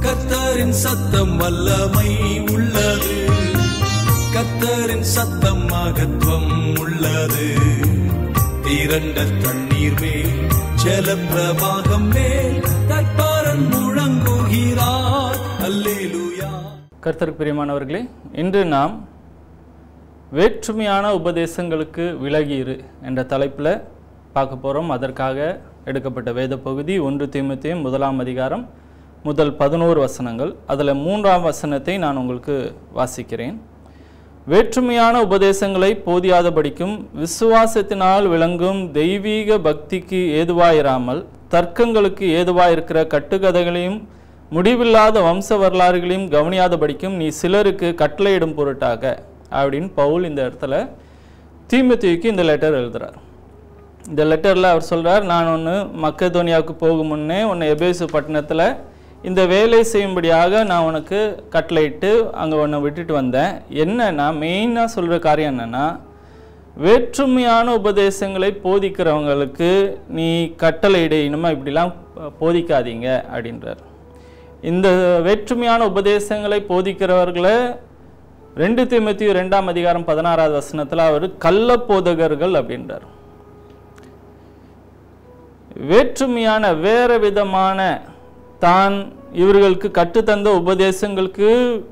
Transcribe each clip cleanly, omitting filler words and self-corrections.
கர்த்தரின் சத்தம் வல்லமை உள்ளது, கர்த்தரின் சத்தம் மகத்துவம் உள்ளது. திரண்ட தண்ணீர் மேல் ஜல பிரவாகம் மேல் கர்த்தரன் முழங்குகிறார். அல்லேலூயா. கர்த்தருக்கு பிரியமானவர்களே, இன்று நாம் வேற்றுமையான உபதேசங்களுக்கு விலகியிரு என்ற தலைப்பில் பார்க்க போகிறோம். அதற்காக எடுக்கப்பட்ட வேத பகுதி 1 தீமோத்தேயு 1ஆம் அதிகாரம் முதல் 11 வசனங்கள். அதில் 3ஆம் வசனத்தை நான் உங்களுக்கு வாசிக்கிறேன். வேற்றுமையான உபதேசங்களை போதியாதபடிக்கும் விசுவாசத்தினால் விளங்கும் தெய்வீக பக்திக்கு ஏதுவாயிராமல் தர்க்கங்களுக்கு ஏதுவாயிருக்கிற கட்டுக்கதைகளையும் முடிவில்லாத வம்ச வரலாறுகளையும் கவனியாதபடிக்கும் நீ சிலருக்கு கட்டளையிடும் பொருட்டாக அப்படின்னு பவுல் இந்த இடத்துல தீமோத்தேயுக்கு இந்த லெட்டர் எழுதுகிறார். இந்த லெட்டரில் அவர் சொல்கிறார், நான் ஒன்று மக்கெதோனியாவுக்கு போகும் முன்னே உன்னை எபேசு பட்டணத்தில் இந்த வேலை செய்யும்படியாக நான் உனக்கு கட்டளையிட்டு அங்கே உன்னை விட்டுட்டு வந்தேன். என்னன்னா மெயினாக சொல்கிற காரியம் என்னென்னா, வேற்றுமையான உபதேசங்களை போதிக்கிறவங்களுக்கு நீ கட்டளையிடு, இனிமேல் இப்படிலாம் போதிக்காதீங்க அப்படின்றார். இந்த வேற்றுமையான உபதேசங்களை போதிக்கிறவர்களை 2 தீமோத்தேயு 2ஆம் அதிகாரம் 16வது வசனத்தில் அவர் கள்ள போதகர்கள் அப்படின்றார். வேற்றுமையான வேற விதமான தான் இவர்களுக்கு கற்றுத்தந்த உபதேசங்களுக்கு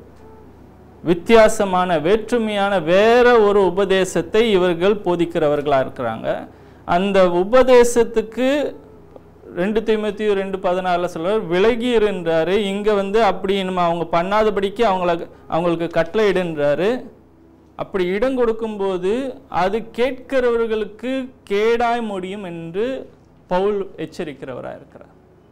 வித்தியாசமான வேற்றுமையான வேற ஒரு உபதேசத்தை இவர்கள் போதிக்கிறவர்களாக இருக்கிறாங்க. அந்த உபதேசத்துக்கு 2 தீமோத்தேயு 2:14 சொல்றார், விலகி இருந்தாரு. இங்கே அப்படி நம்ம அவங்க பண்ணாதபடிக்கு அவங்களுக்கு கட்டளையிடுன்றாரு. அப்படி இடம் கொடுக்கும்போது அது கேட்கிறவர்களுக்கு கேடாய் முடியும் என்று பவுல் எச்சரிக்கிறவராக இருக்கிறார்.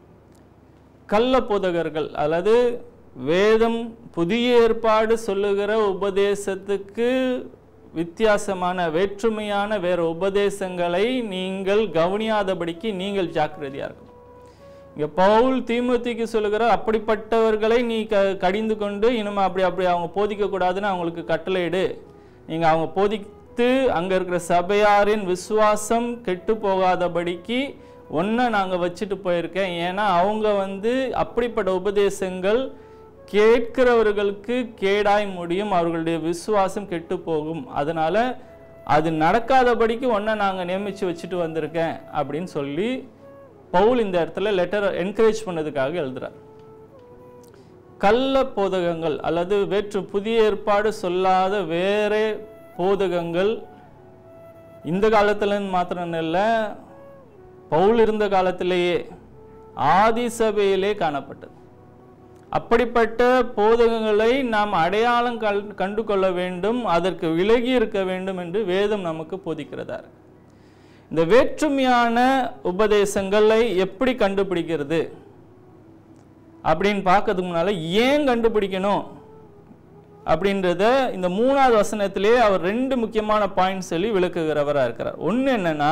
கள்ள போதகர்கள் அல்லது வேதம் புதிய ஏற்பாடு சொல்லுகிற உபதேசத்துக்கு வித்தியாசமான வேற்றுமையான வேற உபதேசங்களை நீங்கள் கவனியாதபடிக்கு நீங்கள் ஜாக்கிரதையாக இருக்கணும். இங்கே பவுல் தீமோத்தேயுக்கு சொல்லுகிறார், அப்படிப்பட்டவர்களை நீ கடிந்து கொண்டு இனிமே அப்படி அவங்க போதிக்கக்கூடாதுன்னு அவங்களுக்கு கட்டளையிடு. நீங்கள் அவங்க போதித்து அங்கே இருக்கிற சபையாரின் விசுவாசம் கெட்டு போகாதபடிக்கு ஒன்றை நாங்கள் வச்சுட்டு போயிருக்கேன். ஏன்னா அவங்க அப்படிப்பட்ட உபதேசங்கள் கேட்கிறவர்களுக்கு கேடாய் முடியும், அவர்களுடைய விசுவாசம் கெட்டு போகும். அதனால அது நடக்காதபடிக்கு ஒன்றை நாங்கள் நியமித்து வச்சுட்டு வந்திருக்கேன் அப்படின்னு சொல்லி பவுல் இந்த இடத்துல லெட்டர் என்கரேஜ் பண்ணதுக்காக எழுதுறார். கள்ள போதகங்கள் அல்லது புதிய ஏற்பாடு சொல்லாத வேற போதகங்கள் இந்த காலத்துல மாத்திரம் இல்லை, பவுல் இருந்த காலத்திலேயே ஆதி சபையிலே காணப்பட்டது. அப்படிப்பட்ட போதகங்களை நாம் அடையாளம் கண்டு கொள்ள வேண்டும், அதற்கு விலகி இருக்க வேண்டும் என்று வேதம் நமக்கு போதிக்கிறதா. இந்த வேற்றுமையான உபதேசங்களை எப்படி கண்டுபிடிக்கிறது அப்படின்னு பார்க்கறதுக்கு முன்னால ஏன் கண்டுபிடிக்கணும் அப்படின்றத இந்த 3ஆவது வசனத்திலே அவர் 2 முக்கியமான பாயிண்ட் சொல்லி விளக்குகிறவராக இருக்கிறார். ஒன்று என்னன்னா,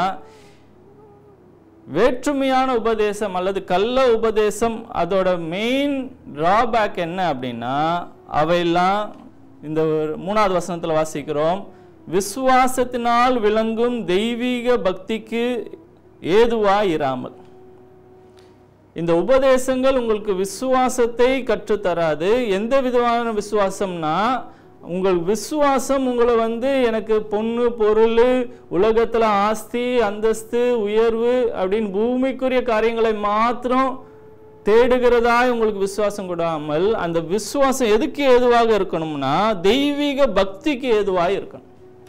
வேற்றுமையான உபதேசம் அல்லது கள்ள உபதேசம் அதோட மெயின் டிராபேக் என்ன அப்படின்னா, அவையெல்லாம் இந்த 3ஆவது வசனத்தில் வாசிக்கிறோம், விசுவாசத்தினால் விளங்கும் தெய்வீக பக்திக்கு ஏதுவாயிராமல். இந்த உபதேசங்கள் உங்களுக்கு விசுவாசத்தை கற்றுத்தராது. எந்த விதமான விசுவாசம்னா, உங்கள் விசுவாசம் உங்களை எனக்கு பொண்ணு பொருள் உலகத்தில் ஆஸ்தி அந்தஸ்து உயர்வு அப்படின்னு பூமிக்குரிய காரியங்களை மாத்திரம் தேடுகிறதாய் உங்களுக்கு விசுவாசம் கொடாமல், அந்த விசுவாசம் எதுக்கு ஏதுவாக இருக்கணும்னா தெய்வீக பக்திக்கு ஏதுவாக இருக்கணும்.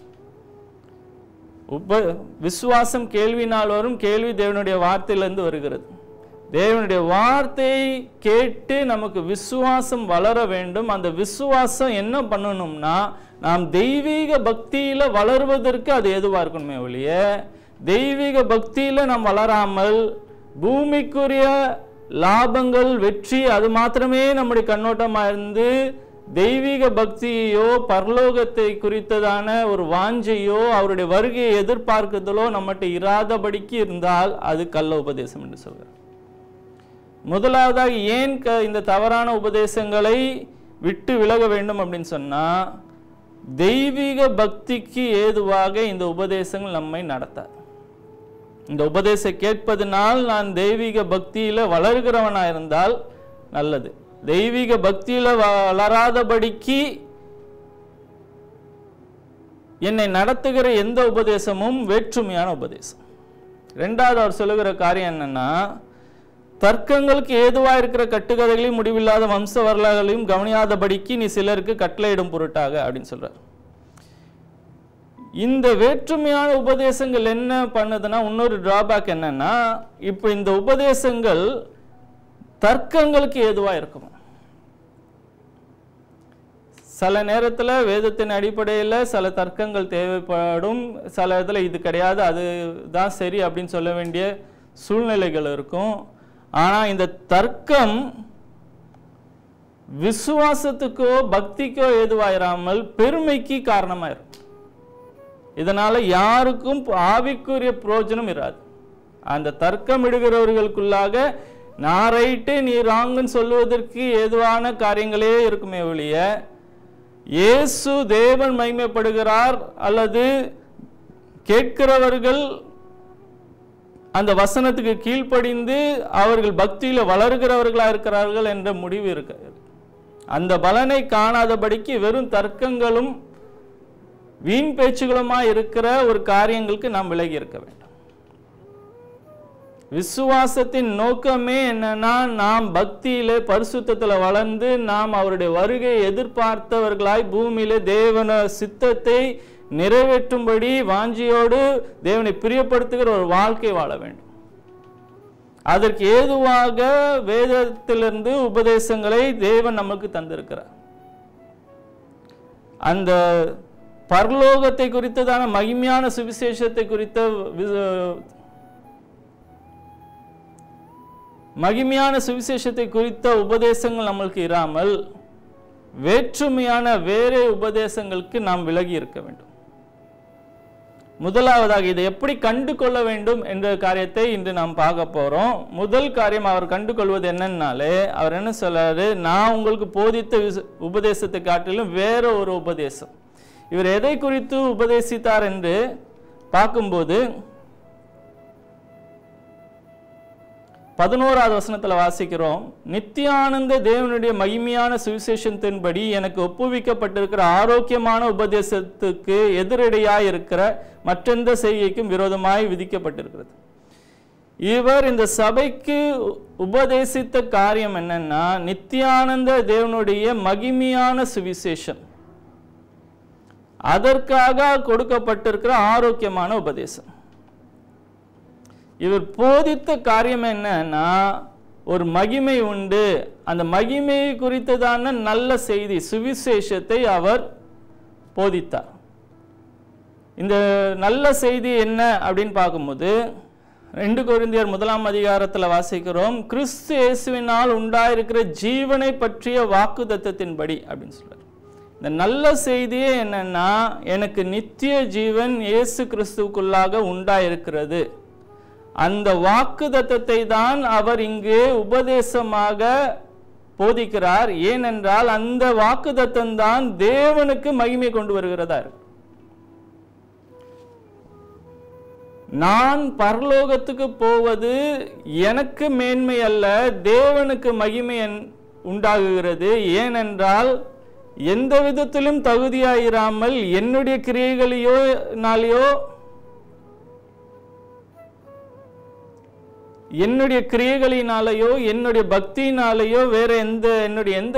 விசுவாசம் கேள்வினால் வரும், கேள்வி தேவனுடைய வார்த்தையிலிருந்து வருகிறது. தேவனுடைய வார்த்தையை கேட்டு நமக்கு விசுவாசம் வளர வேண்டும். அந்த விசுவாசம் என்ன பண்ணணும்னா, நாம் தெய்வீக பக்தியில வளர்வதற்கு அது எதுவா இருக்கணுமே ஒழிய, தெய்வீக பக்தியில நாம் வளராமல் பூமிக்குரிய லாபங்கள் வெற்றி அது மாத்திரமே நம்முடைய கண்ணோட்டமாக இருந்து தெய்வீக பக்தியோ பரலோகத்தை குறித்ததான ஒரு வாஞ்சையோ அவருடைய வருகையை எதிர்பார்க்குதலோ நம்மகிட்ட இராதபடிக்கு இருந்தால் அது கள்ள உபதேசம் என்று சொல்கிறார். முதலாவதாக ஏன் இந்த தவறான உபதேசங்களை விட்டு விலக வேண்டும் அப்படின்னு சொன்னா, தெய்வீக பக்திக்கு ஏதுவாக இந்த உபதேசங்கள் நம்மை நடத்தாது. இந்த உபதேசம் கேட்பதனால் நான் தெய்வீக பக்தியில வளர்கிறவனா இருந்தால் நல்லது. தெய்வீக பக்தியில வளராதபடிக்கு என்னை நடத்துகிற எந்த உபதேசமும் வேற்றுமையான உபதேசம். ரெண்டாவது அவர் சொல்லுகிற காரியம் என்னன்னா, தர்க்கங்களுக்கு ஏதுவாக இருக்கிற கட்டுக்கதைகளையும் முடிவில்லாத வம்ச வரலாறுகளையும் கவனியாதபடிக்கு நீ சிலருக்கு கட்டளையிடும் பொருட்டாக அப்படின்னு சொல்றார். இந்த வேற்றுமையான உபதேசங்கள் என்ன பண்ணுதுன்னா, இன்னொரு டிராபேக் என்னன்னா, இப்போ இந்த உபதேசங்கள் தர்க்கங்களுக்கு ஏதுவாக இருக்கும். சில நேரத்தில் வேதத்தின் அடிப்படையில் சில தர்க்கங்கள் தேவைப்படும், சில இதில் இது கிடையாது அதுதான் சரி அப்படின்னு சொல்ல வேண்டிய சூழ்நிலைகள் இருக்கும். ஆனால் இந்த தர்க்கம் விசுவாசத்துக்கோ பக்திக்கோ ஏதுவாயிராமல் பெருமைக்கு காரணமாயிரும். இதனால யாருக்கும் ஆவிக்குரிய பிரயோஜனம் இராது. அந்த தர்க்கம் இடுகிறவர்களுக்குள்ளாக நான் ரைட்டு நீ ராங்குன்னு சொல்லுவதற்கு ஏதுவான காரியங்களே இருக்குமே ஒழிய இயேசு தேவன் மகிமைப்படுகிறார் அல்லது கேட்கிறவர்கள் அந்த வசனத்துக்கு கீழ்ப்படிந்து அவர்கள் பக்தியில் வளர்கிறவர்களா இருக்கிறார்கள் என்ற முடிவு இருக்கு. அந்த பலனை காணாதபடிக்கு வெறும் தர்க்கங்களும் வீண் பேச்சுகளுமா இருக்கிற ஒரு காரியங்களுக்கு நாம் விலகி இருக்க வேண்டும். விசுவாசத்தின் நோக்கமே என்னன்னா, நாம் பக்தியிலே பரிசுத்தத்தில் வளர்ந்து நாம் அவருடைய வருகையை எதிர்பார்த்தவர்களாய் பூமியிலே தேவன சித்தத்தை நிறைவேற்றும்படி வாஞ்சியோடு தேவனை பிரியப்படுத்துகிற ஒரு வாழ்க்கை வாழ வேண்டும். அதற்கு ஏதுவாக வேதத்திலிருந்து உபதேசங்களை தேவன் நமக்கு தந்திருக்கிறார். அந்த பரலோகத்தை குறித்ததான மகிமையான சுவிசேஷத்தை குறித்த உபதேசங்கள் நம்மளுக்கு இராமல் வேற்றுமையான வேறு உபதேசங்களுக்கு நாம் விலகி இருக்க வேண்டும். முதலாவதாக இதை எப்படி கண்டு கொள்ள வேண்டும் என்ற காரியத்தை இன்று நாம் பார்க்க போறோம். முதல் காரியம் அவர் கண்டு கொள்வது என்னன்னாலே, அவர் என்ன சொல்றாரு, நான் உங்களுக்கு போதித்த உபதேசத்தை காட்டிலும் வேற ஒரு உபதேசம். இவர் எதை குறித்து உபதேசித்தார் என்று பார்க்கும்போது 11வது வசனத்தில் வாசிக்கிறோம், நித்தியானந்த தேவனுடைய மகிமையான சுவிசேஷத்தின்படி எனக்கு ஒப்புவிக்கப்பட்டிருக்கிற ஆரோக்கியமான உபதேசத்துக்கு எதிரடையாய் இருக்கிற மற்றெந்த செய்கைக்கும் விரோதமாய் விதிக்கப்பட்டிருக்கிறது. இவர் இந்த சபைக்கு உபதேசித்த காரியம் என்னன்னா, நித்தியானந்த தேவனுடைய மகிமையான சுவிசேஷம், அதற்காக கொடுக்கப்பட்டிருக்கிற ஆரோக்கியமான உபதேசம். இவர் போதித்த காரியம் என்னன்னா, ஒரு மகிமை உண்டு, அந்த மகிமையை குறித்ததான நல்ல செய்தி சுவிசேஷத்தை அவர் போதித்தார். இந்த நல்ல செய்தி என்ன அப்படின்னு பார்க்கும்போது 2 கொரிந்தியர் 1ஆம் அதிகாரத்தில் வாசிக்கிறோம், கிறிஸ்து இயேசுவினால் உண்டாயிருக்கிற ஜீவனை பற்றிய வாக்குத்தத்தத்தின்படி அப்படின்னு சொல்றார். இந்த நல்ல செய்தியே என்னன்னா, எனக்கு நித்திய ஜீவன் இயேசு கிறிஸ்துவுக்குள்ளாக உண்டாயிருக்கிறது. அந்த வாக்குத்தத்தத்தை தான் அவர் இங்கு உபதேசமாக போதிக்கிறார். ஏனென்றால் அந்த வாக்குத்தத்தம் தான் தேவனுக்கு மகிமை கொண்டு வருகிறதா இருக்கு. நான் பரலோகத்துக்கு போவது எனக்கு மேன்மை அல்ல, தேவனுக்கு மகிமை உண்டாகுகிறது. ஏனென்றால் எந்த விதத்திலும் தகுதியாயிராமல் என்னுடைய கிரியைகளினாலேயோ என்னுடைய பக்தியினாலேயோ வேற என்னுடைய எந்த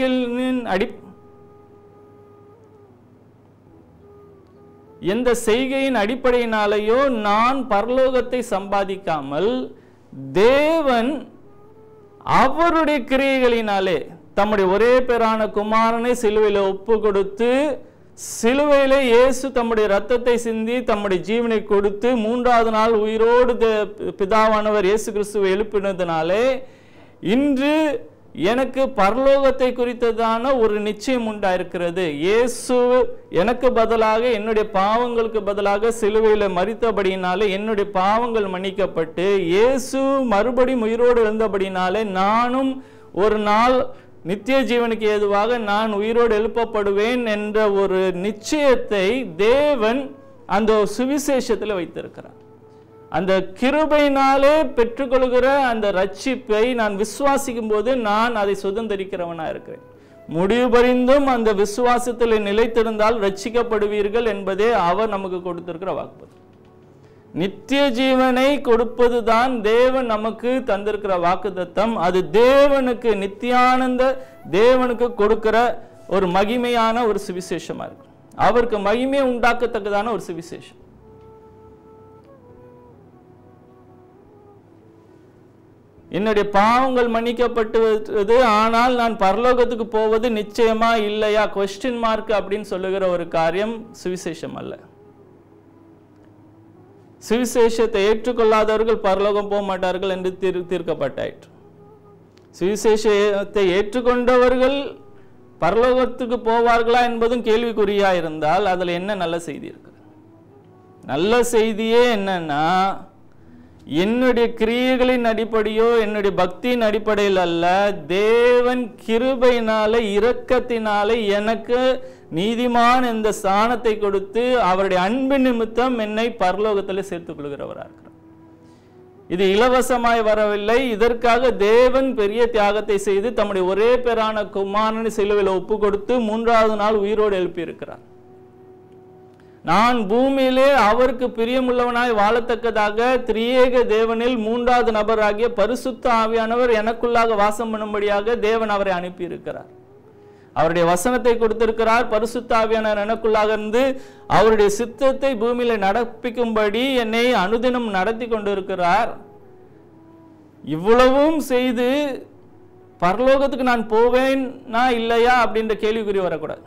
செய்கையின் அடிப்படையினாலேயோ நான் பரலோகத்தை சம்பாதிக்காமல் தேவன் அவருடைய கிரியைகளினாலே தம்முடைய ஒரே பேரான குமாரனை சிலுவையில் ஒப்பு கொடுத்து, சிலுவையிலே இயேசு தம்முடைய இரத்தத்தை சிந்தி தம்முடைய ஜீவனை கொடுத்து 3வது நாள் உயிரோடு பிதாவானவர் இயேசு கிறிஸ்துவை எழுப்பினதுனாலே இன்று எனக்கு பரலோகத்தை குறித்ததான ஒரு நிச்சயம் உண்டாயிருக்கிறது. இயேசு எனக்கு பதிலாக, என்னுடைய பாவங்களுக்கு பதிலாக சிலுவையில் மரித்தபடியினாலே என்னுடைய பாவங்கள் மன்னிக்கப்பட்டு, இயேசு மறுபடியும் உயிரோடு எழுந்தபடினாலே நானும் ஒரு நாள் நித்திய ஜீவனுக்கு ஏதுவாக நான் உயிரோடு எழுப்பப்படுவேன் என்ற ஒரு நிச்சயத்தை தேவன் அந்த சுவிசேஷத்தில் வைத்திருக்கிறார். அந்த கிருபையினாலே பெற்றுக்கொள்கிற அந்த ரட்சிப்பை நான் விசுவாசிக்கும் போது நான் அதை சுதந்திரிக்கிறவனா இருக்கிறேன். முடிவு பரிந்தும் அந்த விசுவாசத்தில் நிலைத்திருந்தால் ரட்சிக்கப்படுவீர்கள் என்பதே அவர் நமக்கு கொடுத்திருக்கிற வாக்குறுதி. நித்திய ஜீவனை கொடுப்பதுதான் தேவன் நமக்கு தந்திருக்கிற வாக்குத்தத்தம். அது தேவனுக்கு, நித்தியானந்த தேவனுக்கு கொடுக்கிற ஒரு மகிமையான ஒரு சுவிசேஷமா இருக்கு. அவருக்கு மகிமையை உண்டாக்கத்தக்கதான ஒரு சுவிசேஷம். என்னுடைய பாவங்கள் மன்னிக்கப்பட்டது, ஆனால் நான் பரலோகத்துக்கு போவது நிச்சயமா இல்லையா, கொஸ்டின் மார்க் அப்படின்னு சொல்லுகிற ஒரு காரியம் சுவிசேஷம் அல்ல. சுவிசேஷத்தை ஏற்றுக்கொள்ளாதவர்கள் பரலோகம் போக மாட்டார்கள் என்று தீர்க்கப்பட்டாயிற்று. சுவிசேஷத்தை ஏற்றுக்கொண்டவர்கள் பரலோகத்துக்கு போவார்களா என்பதும் கேள்விக்குறியா இருந்தால் அதுல என்ன நல்ல செய்தி இருக்கு? நல்ல செய்தியே என்னன்னா, என்னுடைய கிரியைகளின் அடிப்படையோ என்னுடைய பக்தியின் அடிப்படையில் அல்ல, தேவன் கிருபையினாலே இரக்கத்தினாலே எனக்கு நீதிமான் இந்த ஸ்தானத்தை கொடுத்து அவருடைய அன்பின் நிமித்தம் என்னை பரலோகத்தில் சேர்த்துக் கொள்கிறவராக இருக்கிறார். இது இலவசமாய் வரவில்லை. இதற்காக தேவன் பெரிய தியாகத்தை செய்து தம்முடைய ஒரே பேரான குமாரனை சிலுவையில் ஒப்பு கொடுத்து 3வது நாள் உயிரோடு எழுப்பியிருக்கிறார். நான் பூமியிலே அவருக்கு பிரியமுள்ளவனாய் வாழத்தக்கதாக திரியேக தேவனில் 3வது நபராகிய பரிசுத்த ஆவியானவர் எனக்குள்ளாக வாசம் பண்ணும்படியாக தேவன் அவரை அனுப்பி இருக்கிறார். அவருடைய வசனத்தை கொடுத்திருக்கிறார். பரிசுத்த ஆவியானவர் எனக்குள்ளாக இருந்து அவருடைய சித்தத்தை பூமியில நடப்பிக்கும்படி என்னை அனுதினம் நடத்தி கொண்டிருக்கிறார். இவ்வளவும் செய்து பரலோகத்துக்கு நான் போவேன்னா இல்லையா அப்படின்ற கேள்விக்குறி வரக்கூடாது.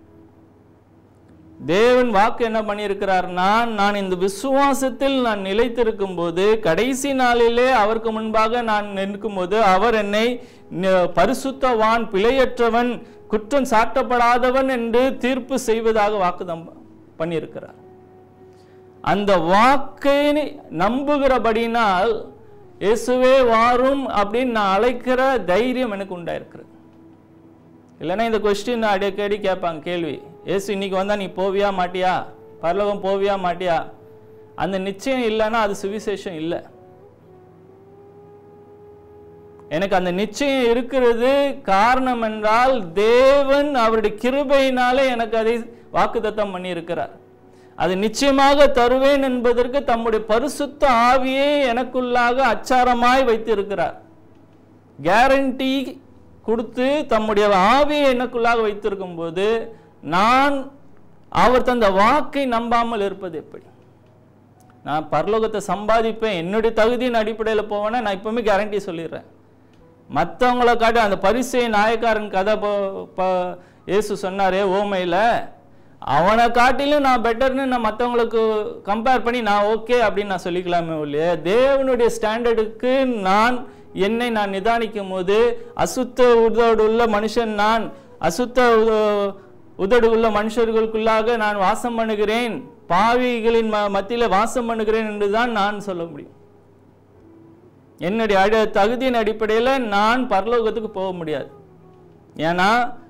தேவன் வாக்கு என்ன பண்ணியிருக்கிறார், நான் இந்த விசுவாசத்தில் நான் நிலைத்திருக்கும் போது, கடைசி நாளிலே அவருக்கு முன்பாக நான் நிற்கும் போது அவர் என்னை பரிசுத்தவான், பிழையற்றவன், குற்றம் சாட்டப்படாதவன் என்று தீர்ப்பு செய்வதாக வாக்குதம் பண்ணியிருக்கிறார். அந்த வாக்கை நம்புகிறபடினால் இயேசுவே வாரும் அப்படின்னு நான் அழைக்கிற தைரியம் எனக்கு உண்டாயிருக்கிறது. இல்லைன்னா இந்த கொஸ்டின் அடிக்கடி கேட்பாங்க கேள்வி, ஏசு இன்னைக்கு வந்தா நீ போவியா மாட்டியா, பரலோகம் போவியா மாட்டியா? அந்த நிச்சயம் இல்லைன்னா அது சுவிசேஷம் இல்லை. எனக்கு அந்த நிச்சயம் இருக்கிறது. காரணம் என்றால் தேவன் அவருடைய கிருபையினாலே எனக்கு அதை வாக்குத்தத்தம் பண்ணி இருக்கிறார். அது நிச்சயமாக தருவேன் என்பதற்கு தம்முடைய பரிசுத்த ஆவியை எனக்குள்ளாக அச்சாரமாய் வைத்திருக்கிறார். கேரண்டி கொடுத்து தம்முடைய ஆவியை எனக்குள்ளாக வைத்திருக்கும் போது நான் அவர் தந்த வாக்கை நம்பாமல் இருப்பது எப்படி? நான் பரலோகத்தை சம்பாதிப்பேன், என்னுடைய தகுதியின் அடிப்படையில் போவேன்னா நான் இப்பவுமே கேரண்டி சொல்லிடுறேன். மற்றவங்களை காட்டி அந்த பரிசேய நாயக்காரன் கதை இயேசு சொன்னாரே ஓமையில், அவனை காட்டிலும் நான் பெட்டர்னு நான் மற்றவங்களுக்கு கம்பேர் பண்ணி நான் ஓகே அப்படின்னு நான் சொல்லிக்கலாமே இல்லையே. தேவனுடைய ஸ்டாண்டர்டுக்கு என்னை நான் நிதானிக்கும் போது அசுத்த உதடு உள்ள மனுஷன், நான் அசுத்த உதடு உள்ள மனுஷர்களுக்குள்ளாக நான் வாசம் பண்ணுகிறேன், பாவிகளின் மத்தியில் வாசம் பண்ணுகிறேன் என்றுதான் நான் சொல்ல முடியும். என்னுடைய தகுதியின் அடிப்படையில் நான் பரலோகத்துக்கு போக முடியாது. ஏன்னா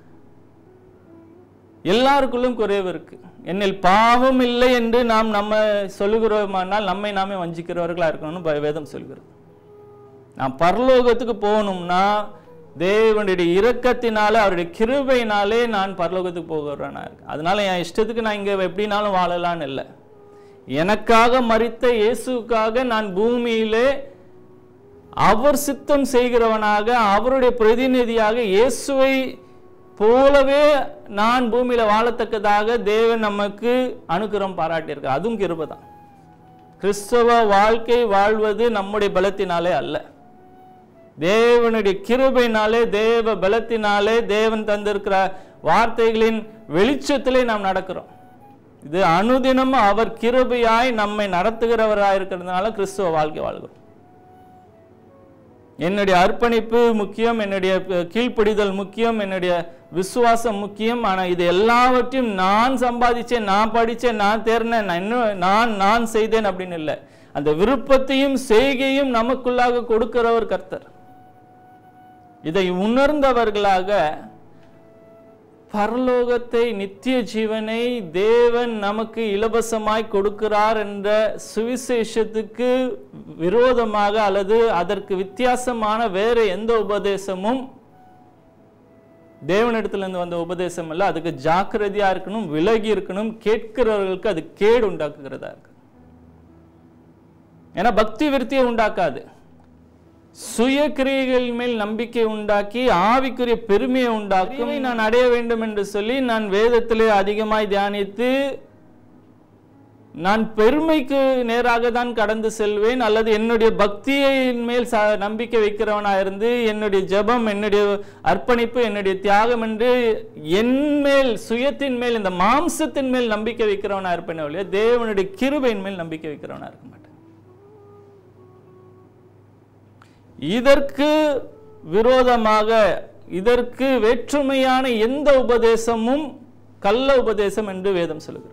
எல்லாருக்குள்ளும் குறைவு இருக்கு. என்னில் பாவம் இல்லை என்று நம்ம சொல்லுகிறோமானால் நம்மை நாமே வஞ்சிக்கிறவர்களா இருக்கணும்னு வேதம் சொல்கிறது. நான் பரலோகத்துக்கு போகணும்னா தேவனுடைய இரக்கத்தினால அவருடைய கிருபையினாலே நான் பரலோகத்துக்கு போகிறேன்னா இருக்கு. அதனால என் இஷ்டத்துக்கு நான் இங்க எப்படினாலும் வாழலான்னு இல்லை. எனக்காக மரித்த இயேசுக்காக நான் பூமியிலே அவர் சித்தம் செய்கிறவனாக, அவருடைய பிரதிநிதியாக இயேசுவை போலவே நான் பூமியில வாழத்தக்கதாக தேவன் நமக்கு அனுகிரகம் பாராட்டியிருக்கார். அதுவும் கிருபை தான். கிறிஸ்தவ வாழ்க்கை வாழ்வது நம்முடைய பலத்தினாலே அல்ல, தேவனுடைய கிருபையினாலே, தேவ பலத்தினாலே, தேவன் தந்திருக்கிற வார்த்தைகளின் வெளிச்சத்திலே நாம் நடக்கிறோம். இது அனுதினமும் அவர் கிருபையாய் நம்மை நடத்துகிறவராய் இருக்கிறதுனால கிறிஸ்தவ வாழ்க்கை வாழ்கிறோம். என்னுடைய அர்ப்பணிப்பு முக்கியம், என்னுடைய கீழ்ப்படிதல் முக்கியம், என்னுடைய விசுவாசம் முக்கியம். ஆனால் இது எல்லாவற்றையும் நான் சம்பாதிச்சேன், நான் படித்தேன், நான் தேர்னேன், நான் செய்தேன் அப்படின்னு இல்லை. அந்த விருப்பத்தையும் செய்கையும் நமக்குள்ளாக கொடுக்கிறவர் கர்த்தர். இதை உணர்ந்தவர்களாக பரலோகத்தை, நித்திய ஜீவனை தேவன் நமக்கு இலவசமாய் கொடுக்கிறார் என்ற சுவிசேஷத்துக்கு விரோதமாக அல்லது அதற்கு வித்தியாசமான வேற எந்த உபதேசமும் தேவனிடத்திலிருந்து வந்த உபதேசம் அல்ல. அதுக்கு ஜாக்கிரதையா இருக்கணும், விலகி இருக்கணும். கேட்கிறவர்களுக்கு அது கேடு உண்டாக்குகிறதா இருக்கு. ஏன்னா பக்தி விருத்தியை உண்டாக்காது. சுய கிரியைகள் மேல் நம்பிக்கை உண்டாக்கி ஆவிக்குரிய பெருமையை உண்டாக்கும். நான் அடைய வேண்டும் என்று சொல்லி நான் வேதத்திலே அதிகமாய் தியானித்து நான் பெருமைக்கு நேராக தான் கடந்து செல்வேன், அல்லது என்னுடைய பக்தியின் மேல் நம்பிக்கை வைக்கிறவனா இருந்து என்னுடைய ஜெபம், என்னுடைய அர்ப்பணிப்பு, என்னுடைய தியாகம் என்று என் மேல், சுயத்தின் மேல், இந்த மாம்சத்தின் மேல் நம்பிக்கை வைக்கிறவனா இருப்பேன் இல்லையா, தேவனுடைய கிருபையின் மேல் நம்பிக்கை வைக்கிறவனா இருக்க மாட்டேன். இதற்கு விரோதமாக, இதற்கு வேற்றுமையான எந்த உபதேசமும் கள்ள உபதேசம் என்று வேதம் சொல்லுகிறது.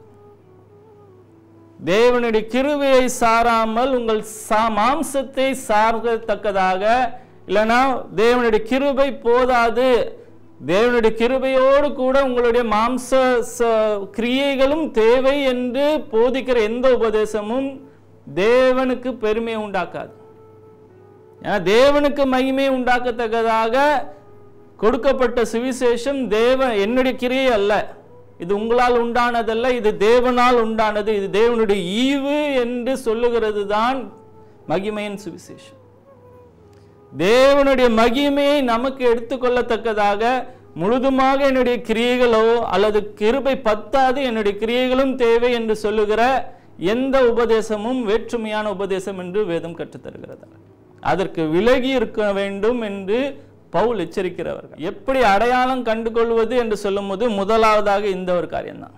தேவனுடைய கிருபையை சாராமல் உங்கள் மாம்சத்தை சார்ந்தத்தக்கதாக, இல்லைனா தேவனுடைய கிருபை போதாது, தேவனுடைய கிருபையோடு கூட உங்களுடைய மாம்ச கிரியைகளும் தேவை என்று போதிக்கிற எந்த உபதேசமும் தேவனுக்கு பெருமையை உண்டாக்காது. தேவனுக்கு மகிமை உண்டாக்கத்தக்கதாக கொடுக்கப்பட்ட சுவிசேஷம் என்னுடைய கிரியை அல்ல, இது உங்களால் உண்டானதல்ல, இது தேவனால் உண்டானது, இது தேவனுடைய ஈவு என்று சொல்லுகிறது தான் மகிமையின் சுவிசேஷம். தேவனுடைய மகிமையை நமக்கு எடுத்துக்கொள்ளத்தக்கதாக முழுதுமாக என்னுடைய கிரியைகளோ அல்லது கிருபை பத்தாது, என்னுடைய கிரியைகளும் தேவை என்று சொல்லுகிற எந்த உபதேசமும் வேற்றுமையான உபதேசம் என்று வேதம் கற்றுத்தருகிறது. அதற்கு விலகி இருக்க வேண்டும் என்று பவுல் எச்சரிக்கிறவர்கள். எப்படி அடையாளம் கண்டுகொள்வது என்று சொல்லும் போது முதலாவதாக இந்த ஒரு காரியம்தான்.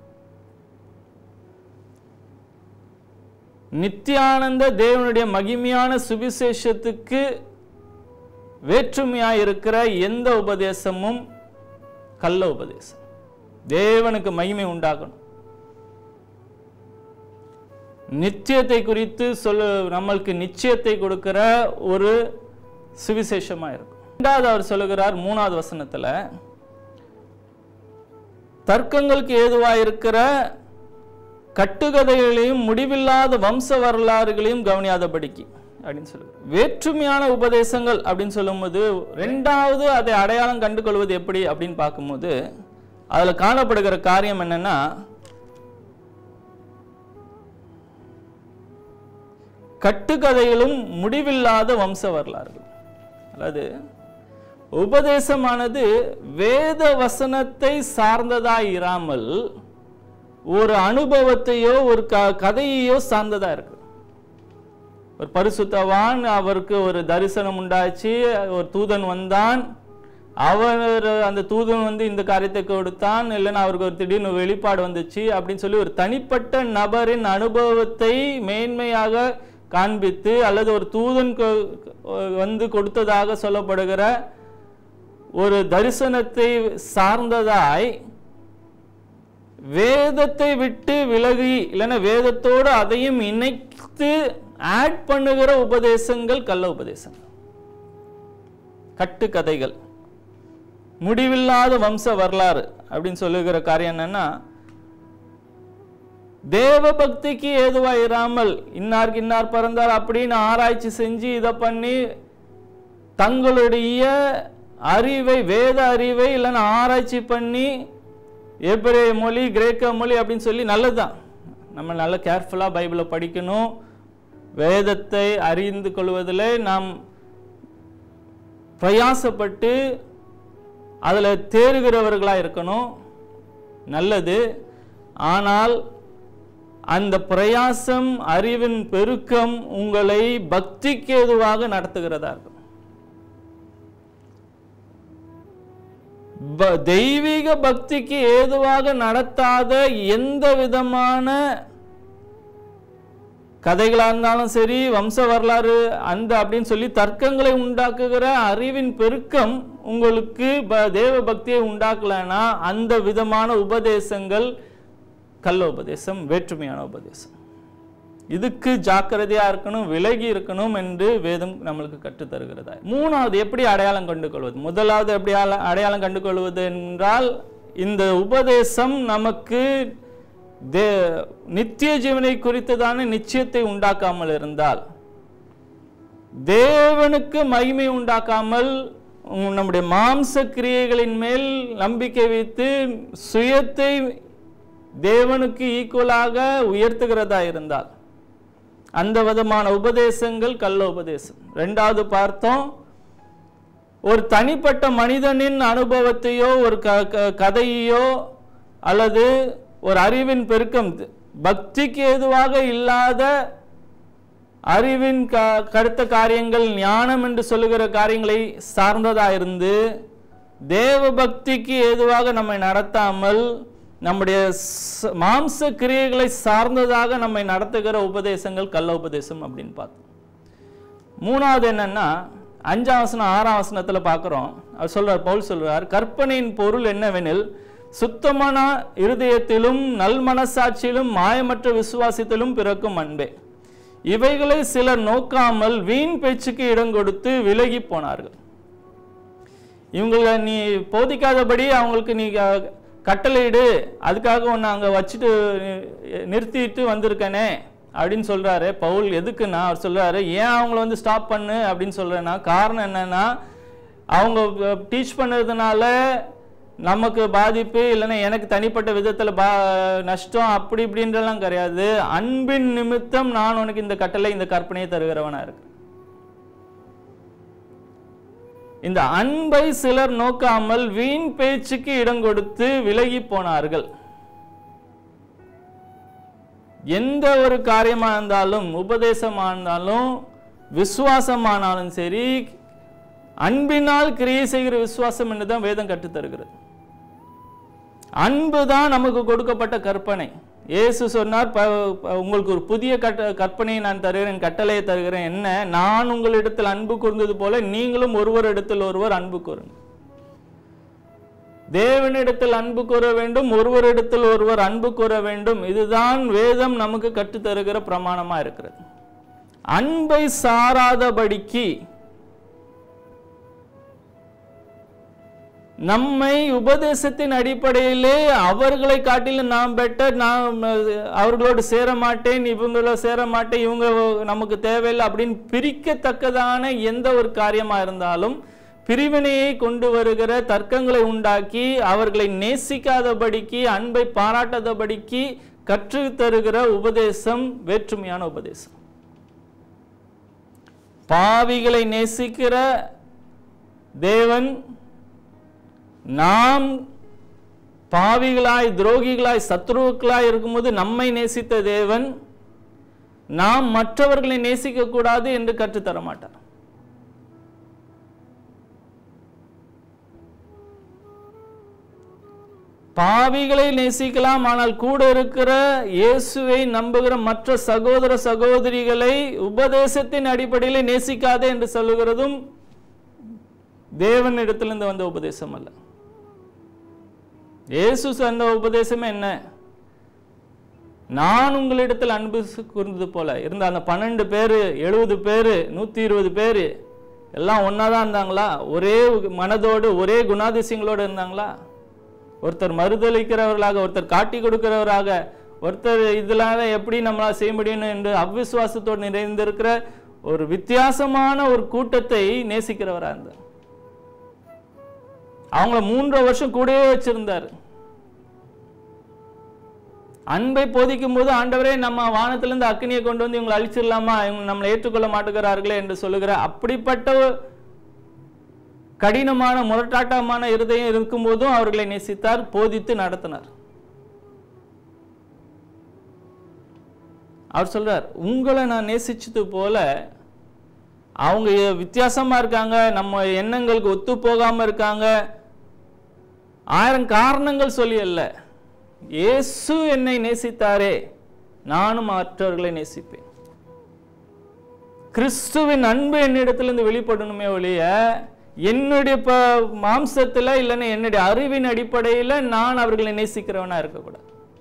நித்தியானந்த தேவனுடைய மகிமையான சுவிசேஷத்துக்கு வேற்றுமையாக இருக்கிற எந்த உபதேசமும் கள்ள உபதேசம். தேவனுக்கு மகிமை உண்டாகணும், நிச்சயத்தை குறித்து நம்மளுக்கு நிச்சயத்தை கொடுக்கிற ஒரு சுவிசேஷமா இருக்கும். இரண்டாவது அவர் சொல்லுகிறார் 3வது வசனத்துல, தர்க்கங்களுக்கு ஏதுவாயிருக்கிற கட்டுக்கதைகளையும் முடிவில்லாத வம்ச வரலாறுகளையும் கவனியாதபடிக்கு அப்படின்னு சொல்லுகிறார். வேற்றுமையான உபதேசங்கள் அப்படின்னு சொல்லும்போது ரெண்டாவது அதை அடையாளம் கண்டு கொள்வது எப்படி அப்படின்னு பார்க்கும்போது அதுல காணப்படுகிற காரியம் என்னன்னா, கட்டுக்கதைகளும் முடிவில்லாத வம்ச வரலாறுகள். அதாவது உபதேசமானது வேத வசனத்தை சார்ந்ததாய் இராமல் ஒரு அனுபவத்தையோ ஒரு கதையையோ சார்ந்ததா இருக்கு. ஒரு பரிசுத்தவான், அவருக்கு ஒரு தரிசனம் உண்டாச்சு, ஒரு தூதன் வந்தான், அவர் அந்த தூதன் வந்து இந்த காரியத்தை கொடுத்தான், இல்லைன்னா அவருக்கு ஒரு திடீர்னு வெளிப்பாடு வந்துச்சு அப்படின்னு சொல்லி ஒரு தனிப்பட்ட நபரின் அனுபவத்தை மேன்மையாக காண்பித்து, அல்லது ஒரு தூதன் வந்து கொடுத்ததாக சொல்லப்படுகிற ஒரு தரிசனத்தை சார்ந்ததாய் வேதத்தை விட்டு விலகி, இல்லைன்னா வேதத்தோடு அதையும் இணைத்து ஆட் பண்ணுகிற உபதேசங்கள் கள்ள உபதேசங்கள், கட்டுக்கதைகள், முடிவில்லாத வம்ச வரலாறு அப்படின்னு சொல்லுகிற காரியம் என்னன்னா, தேவ பக்திக்கு ஏதுவா இராமல் இன்னாருக்கு இன்னார் பிறந்தார் அப்படின்னு ஆராய்ச்சி செஞ்சு இதை பண்ணி தங்களுடைய அறிவை, வேத அறிவை இல்லைன்னா ஆராய்ச்சி பண்ணி எபிரேய மொழி, கிரேக்க மொழி அப்படின்னு சொல்லி நல்லதுதான். நம்ம நல்ல கேர்ஃபுல்லாக பைபிளை படிக்கணும், வேதத்தை அறிந்து கொள்வதில் நாம் பிரயாசப்பட்டு அதில் தேறுகிறவர்களாக இருக்கணும், நல்லது. ஆனால் அந்த பிரயாசம், அறிவின் பெருக்கம் உங்களை பக்திக்கு ஏதுவாக நடத்துகிறதா இருக்கும். தெய்வீக பக்திக்கு ஏதுவாக நடத்தாத எந்த விதமான கதைகளாக இருந்தாலும் சரி, வம்ச வரலாறு அந்த அப்படின்னு சொல்லி தர்க்கங்களை உண்டாக்குகிற அறிவின் பெருக்கம் உங்களுக்கு தேவ பக்தியை உண்டாக்கலன்னா அந்த விதமான உபதேசங்கள் கள்ள உபதேசம், வேற்றுமையான உபதேசம். இதுக்கு ஜாக்கிரதையா இருக்கணும், விலகி இருக்கணும் என்று வேதம் நம்மளுக்கு கற்றுத்தருகிறதா. மூணாவது எப்படி அடையாளம் கண்டு கொள்வது? முதலாவது எப்படி அடையாளம் கண்டு கொள்வது என்றால் இந்த உபதேசம் நமக்கு நித்திய ஜீவனை குறித்ததான நிச்சயத்தை உண்டாக்காமல் இருந்தால், தேவனுக்கு மகிமை உண்டாக்காமல் நம்முடைய மாம்ச கிரியைகளின் மேல் நம்பிக்கை வைத்து சுயத்தை தேவனுக்கு ஈக்குவலாக உயர்த்துகிறதா இருந்தால் அந்த விதமான உபதேசங்கள் கள்ள உபதேசம். ரெண்டாவது பார்த்தோம், ஒரு தனிப்பட்ட மனிதனின் அனுபவத்தையோ ஒரு கதையோ அல்லது ஒரு அறிவின் பெருக்கம், பக்திக்கு ஏதுவாக இல்லாத அறிவின் கருத்த காரியங்கள், ஞானம் என்று சொல்லுகிற காரியங்களை சார்ந்ததா இருந்து தேவ பக்திக்கு ஏதுவாக நம்மை நடத்தாமல் நம்முடைய மாம்ச கிரியைகளை சார்ந்ததாக நம்மை நடத்துகிற உபதேசங்கள் கள்ள உபதேசம் அப்படின்னு பார்த்தோம். மூணாவது என்னன்னா 5ஆம் வசனம் 6ஆம் வசனத்துல பார்க்கிறோம். அவர் சொல்றார், பவுல் சொல்றார், கற்பனையின் பொருள் என்னவெனில் சுத்தமான இருதயத்திலும் நல் மனசாட்சியிலும் மாயமற்ற விசுவாசத்திலும் பிறக்கும் அன்பே. இவைகளை சிலர் நோக்காமல் வீண் பேச்சுக்கு இடம் கொடுத்து விலகி போனார்கள். இவங்களை நீ போதிக்காதபடி அவங்களுக்கு நீ கட்டளையிடு, அதுக்காக ஒன்று அங்கே வச்சுட்டு நிறுத்திட்டு வந்திருக்கனே அப்படின்னு சொல்றாரு பவுல். எதுக்குன்னா அவர் சொல்றாரு, ஏன் அவங்கள ஸ்டாப் பண்ணு அப்படின்னு சொல்றேன்னா, காரணம் என்னன்னா அவங்க டீச் பண்ணுறதுனால நமக்கு பாதிப்பு இல்லைன்னா எனக்கு தனிப்பட்ட விதத்தில் நஷ்டம் அப்படி இப்படின்றலாம் கிடையாது. அன்பின் நிமித்தம் நான் உனக்கு இந்த கட்டளை இந்த கற்பனையை தருகிறவனா இருக்கு. இந்த அன்பை சிலர் நோக்காமல் வீண் பேச்சுக்கு இடம் கொடுத்து விலகி போனார்கள். எந்த ஒரு காரியமா இருந்தாலும், உபதேசமா இருந்தாலும், விசுவாசமானாலும் சரி, அன்பினால் கிரியை செய்கிற விசுவாசம் என்றுதான் வேதம் கற்றுத்தருகிறது. அன்பு தான் நமக்கு கொடுக்கப்பட்ட கற்பனை. இயேசு சொன்னார், உங்களுக்கு ஒரு புதிய கற்பனையை நான் தருகிறேன், கட்டளையை தருகிறேன். என்ன? நான் உங்களிடத்தில் அன்பு கூர்ந்தது போல நீங்களும் ஒருவர் இடத்தில் ஒருவர் அன்பு கூறுங்க. தேவனிடத்தில் அன்பு கூற வேண்டும், ஒருவரிடத்தில் ஒருவர் அன்பு கூற வேண்டும். இதுதான் வேதம் நமக்கு கற்றுத்தருகிற பிரமாணமா இருக்கிறது. அன்பை சாராதபடிக்கு நம்மை உபதேசத்தின் அடிப்படையிலே அவர்களை காட்டிலும் நாம் பெட்டர், நான் அவர்களோடு சேர மாட்டேன், இவங்களோட சேர மாட்டேன், இவங்க நமக்கு தேவையில்லை அப்படின்னு பிரிக்கத்தக்கதான எந்த ஒரு காரியமா இருந்தாலும் பிரிவினையை கொண்டு வருகிற தர்க்கங்களை உண்டாக்கி அவர்களை நேசிக்காதபடிக்கு, அன்பை பாராட்டாதபடிக்கு கற்று தருகிற உபதேசம் வேற்றுமையான உபதேசம். பாவிகளை நேசிக்கிற தேவன், நாம் பாவிகளாய் துரோகிகளாய் சத்ருக்களாய் இருக்கும்போது நம்மை நேசித்த தேவன் நாம் மற்றவர்களை நேசிக்க கூடாது என்று கற்றுத்தர மாட்டார். பாவிகளை நேசிக்கலாம், ஆனால் கூட இருக்கிற இயேசுவை நம்புகிற மற்ற சகோதர சகோதரிகளை உபதேசத்தின் அடிப்படையில் நேசிக்காதே என்று சொல்லுகிறதும் தேவனிடத்திலிருந்து வந்த உபதேசம் அல்ல. இயேசு சொன்ன உபதேசமே என்ன? நான் உங்களிடத்தில் அன்பு கூர்ந்தது போல இருந்த அந்த 12 பேரு 70 பேரு 120 பேரு எல்லாம் ஒன்னாதான் இருந்தாங்களா? ஒரே மனதோடு ஒரே குணாதிசயங்களோடு இருந்தாங்களா? ஒருத்தர் மறுதளிக்கிறவர்களாக, ஒருத்தர் காட்டி கொடுக்கிறவராக, ஒருத்தர் இதெல்லாம் எப்படி நம்மளால செய்ய முடியும் என்று அவ்விசுவாசத்தோடு நிறைந்திருக்கிற ஒரு வித்தியாசமான ஒரு கூட்டத்தை நேசிக்கிறவரா இருந்தார். அவங்கள 3 வருஷம் கூடவே வச்சிருந்தார். அன்பை போதிக்கும் போது, ஆண்டவரே நம்ம வானத்திலிருந்து அக்னியை கொண்டு வந்து இவங்களை அழிச்சிடலாமா, இவங்க நம்மளை ஏற்றுக்கொள்ள மாட்டுகிறார்களே என்று சொல்லுகிற அப்படிப்பட்ட கடினமான முரட்டாட்டமான இருதயம் இருக்கும் போதும் அவர்களை நேசித்தார், போதித்து நடத்தினார். அவர் சொல்றார், உங்களை நான் நேசிச்சது போல அவங்க வித்தியாசமா இருக்காங்க, நம்ம எண்ணங்களுக்கு ஒத்து போகாம இருக்காங்க, 1000 காரணங்கள் சொல்லி அல்ல, இயேசு என்னை நேசித்தாரே நானும் மற்றவர்களை நேசிப்பேன். கிறிஸ்துவின் அன்பு என்னிடத்திலிருந்து வெளிப்படணுமே ஒழிய என்னுடைய மாம்சத்துல இல்லைன்னா என்னுடைய அறிவின் அடிப்படையில் நான் அவர்களை நேசிக்கிறவனா இருக்கக்கூடாது.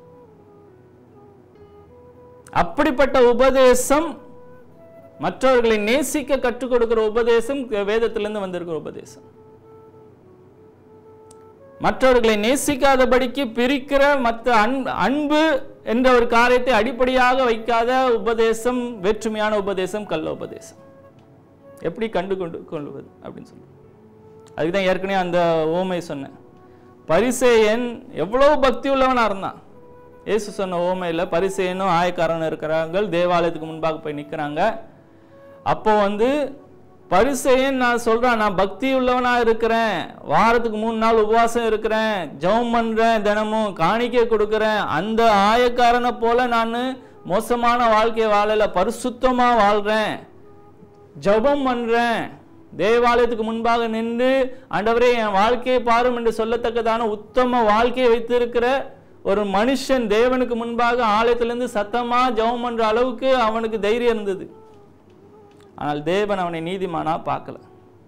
அப்படிப்பட்ட உபதேசம், மற்றவர்களை நேசிக்க கற்றுக் கொடுக்கிற உபதேசம் வேதத்திலிருந்து வந்திருக்கிற உபதேசம். மற்றவர்களை நேசிக்காதபடிக்கு பிரிக்கிற மற்ற அன்பு என்ற ஒரு காரியத்தை அடிப்படையாக வைக்காத உபதேசம் வேற்றுமையான உபதேசம், கள்ள உபதேசம். எப்படி கொள்வது அப்படின்னு சொல்லி அதுக்குதான் ஏற்கனவே அந்த ஓமை சொன்னேன். பரிசேயன் எவ்வளவு பக்தி உள்ளவனா இருந்தான். இயேசு சொன்ன ஓமையில பரிசேயனும் ஆயக்காரனும் இருக்கிறாங்க, தேவாலயத்துக்கு முன்பாக போய் நிற்கிறாங்க. அப்போ பரிசேயன் நான் சொல்றான், நான் பக்தி உள்ளவனா இருக்கிறேன், வாரத்துக்கு 3 நாள் உபவாசம் இருக்கிறேன், ஜெபம் பண்றேன், தினமும் காணிக்கை கொடுக்கிறேன். அந்த ஆயக்காரனை போல நான் மோசமான வாழ்க்கையை வாழல, பரிசுத்தமா வாழ்றேன், ஜெபம் பண்றேன், தேவாலயத்துக்கு முன்பாக நின்று ஆண்டவரே என் வாழ்க்கையை பாரும் என்று சொல்லத்தக்கதான உத்தம வாழ்க்கையை வைத்திருக்கிற ஒரு மனுஷன் தேவனுக்கு முன்பாக ஆலயத்திலிருந்து சத்தமா ஜெபம் பண்ற அளவுக்கு அவனுக்கு தைரியம் இருந்தது. ஆனால் தேவன் அவனை நீதிமானா பார்க்கல.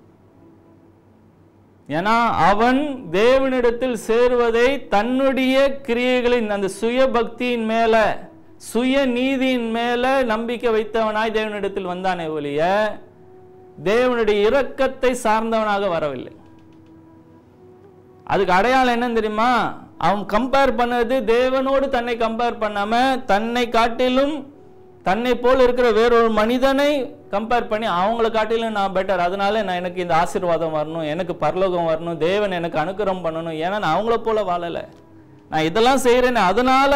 ஏன்னா அவன் தேவனிடத்தில் சேருவதை தன்னுடைய கிரியைகளின் அந்த சுய பக்தியின் மேல, சுய நீதியின் மேல நம்பிக்கை வைத்தவனாய் தேவனிடத்தில் வந்தானே ஒழிய தேவனுடைய இரக்கத்தை சார்ந்தவனாக வரவில்லை. அதுக்கு அடையாளம் என்னன்னு தெரியுமா? அவன் கம்பேர் பண்ணது தேவனோடு தன்னை கம்பேர் பண்ணாம தன்னை காட்டிலும் தன்னை போல் இருக்கிற வேறொரு மனிதனை கம்பேர் பண்ணி அவங்களை காட்டிலும் நான் பெட்டர், அதனால நான் எனக்கு இந்த ஆசீர்வாதம் வரணும், எனக்கு பரலோகம் வரணும், தேவன் எனக்கு அனுக்கிரகம் பண்ணணும், ஏன்னா நான் அவங்கள போல வாழலை, நான் இதெல்லாம் செய்யறேன்னு அதனால